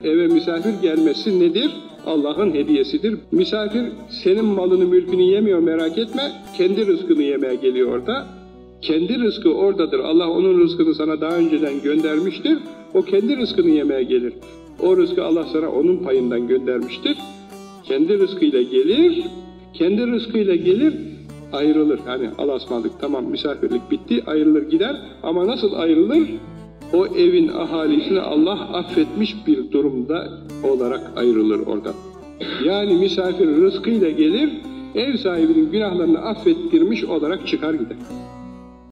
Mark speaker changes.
Speaker 1: Eve misafir gelmesi nedir? Allah'ın hediyesidir. Misafir senin malını mülkünü yemiyor, merak etme. Kendi rızkını yemeye geliyor orada. Kendi rızkı oradadır. Allah onun rızkını sana daha önceden göndermiştir. O kendi rızkını yemeye gelir. O rızkı Allah sana onun payından göndermiştir. Kendi rızkıyla gelir, kendi rızkıyla gelir, ayrılır. Hani alasmadık, tamam misafirlik bitti, ayrılır gider. Ama nasıl ayrılır? O evin ahalisini Allah affetmiş bir durumda olarak ayrılır oradan. Yani misafir rızkıyla gelir, ev sahibinin günahlarını affettirmiş olarak çıkar gider.